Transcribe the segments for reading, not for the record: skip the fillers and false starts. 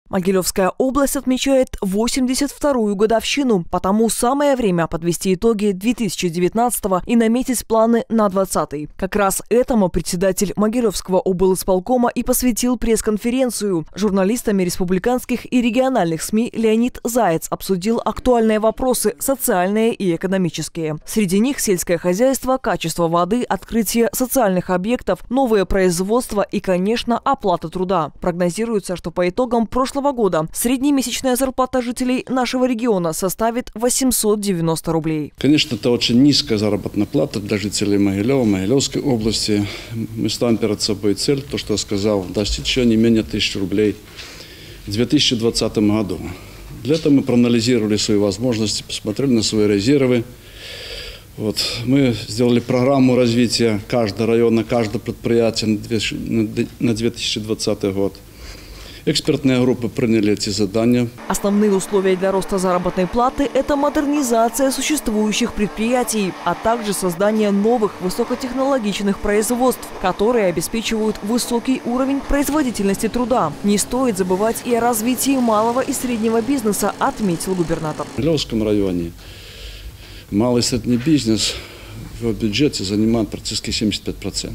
Могилевская область отмечает 82-ю годовщину, потому самое время подвести итоги 2019-го и наметить планы на 2020-й. Как раз этому председатель Могилевского облисполкома и посвятил пресс-конференцию. Журналистами республиканских и региональных СМИ Леонид Заяц обсудил актуальные вопросы социальные и экономические. Среди них сельское хозяйство, качество воды, открытие социальных объектов, новое производство и, конечно, оплата труда. Прогнозируется, что по итогам прошлого года среднемесячная зарплата жителей нашего региона составит 890 рублей. Конечно, это очень низкая заработная плата для жителей Могилева, Могилевской области. Мы ставим перед собой цель, то, что я сказал, достичь еще не менее 1000 рублей в 2020 году. Для этого мы проанализировали свои возможности, посмотрели на свои резервы. Мы сделали программу развития каждого района, каждого предприятия на 2020 год. Экспертные группы приняли эти задания. Основные условия для роста заработной платы – это модернизация существующих предприятий, а также создание новых высокотехнологичных производств, которые обеспечивают высокий уровень производительности труда. Не стоит забывать и о развитии малого и среднего бизнеса, отметил губернатор. В Могилевском районе малый и средний бизнес в его бюджете занимает практически 75%.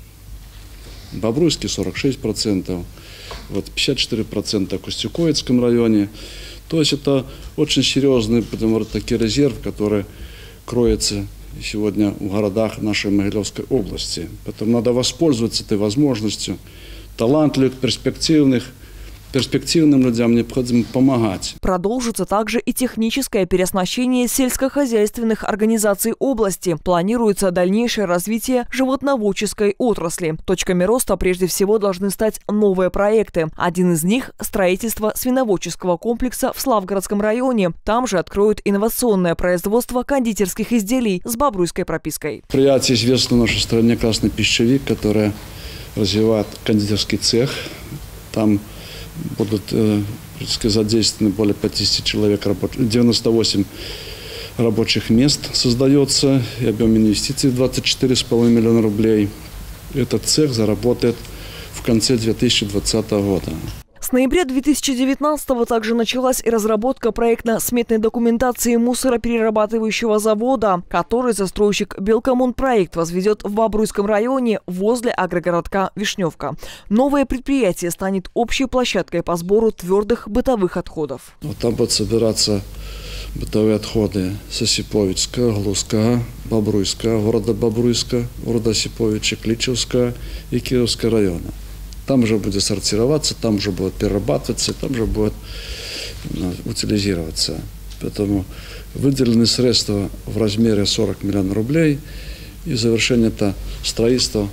В Бобруйске 46%. 54% в Костюковицком районе. То есть это очень серьезный, такой резерв, который кроется сегодня в городах нашей Могилевской области. Поэтому надо воспользоваться этой возможностью. Талантливых, перспективным людям необходимо помогать. Продолжится также и техническое переоснащение сельскохозяйственных организаций области. Планируется дальнейшее развитие животноводческой отрасли. Точками роста прежде всего должны стать новые проекты. Один из них – строительство свиноводческого комплекса в Славгородском районе. Там же откроют инновационное производство кондитерских изделий с бобруйской пропиской. Предприятие известно в нашей стране «Красный пищевик», которое развивает кондитерский цех. Там будут задействованы более 50 человек, 98 рабочих мест создается, и объем инвестиций 24,5 миллиона рублей. Этот цех заработает в конце 2020 года. С ноября 2019-го также началась и разработка проектно-сметной документации мусороперерабатывающего завода, который застройщик Белкоммунпроект возведет в Бобруйском районе возле агрогородка Вишневка. Новое предприятие станет общей площадкой по сбору твердых бытовых отходов. Там будут собираться бытовые отходы с Осиповицкого, Глузского, Бобруйского, города Осиповича, Кличевского и Кировского района. Там уже будет сортироваться, там уже будет перерабатываться, там же будет утилизироваться. Поэтому выделены средства в размере 40 миллионов рублей и завершение это строительства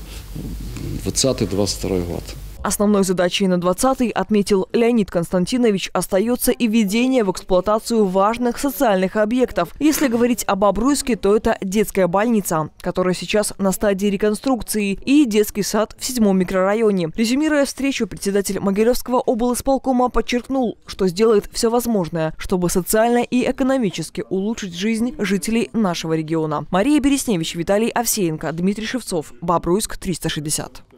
2020-2022 год. Основной задачей на 2020-й, отметил Леонид Константинович, остается и введение в эксплуатацию важных социальных объектов. Если говорить о Бобруйске, то это детская больница, которая сейчас на стадии реконструкции, и детский сад в 7-м микрорайоне. Резюмируя встречу, председатель Могилевского облисполкома подчеркнул, что сделает все возможное, чтобы социально и экономически улучшить жизнь жителей нашего региона. Мария Бересневич, Виталий Овсеенко, Дмитрий Шевцов. Бобруйск 360.